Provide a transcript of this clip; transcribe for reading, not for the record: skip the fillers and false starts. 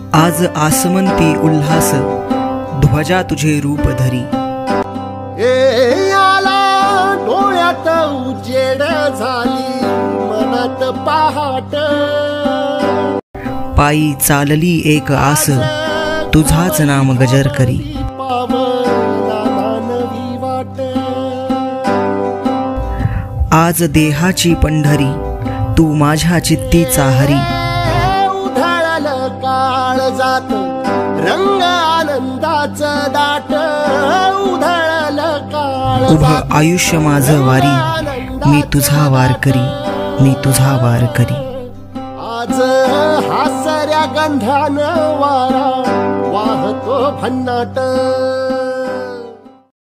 आज आसमंती उल्हास ध्वजा तुझे रूप धरी। आला डोळ्यात उजेड झाली मनात पहाट। पायी चालली एक आस तुझाच नाम गजर करी। आज देहाची पंढरी तू माझ्या चित्तीचा हरी। उधळलं काळ जात रंग आनंदाचं दाट। उधळलं काळ उभं आयुष्य माझं वारी मी तुझा वार करी, मी तुझा वार करी। आज हासऱ्या गंधानं वारा वाहतो भन्नाट।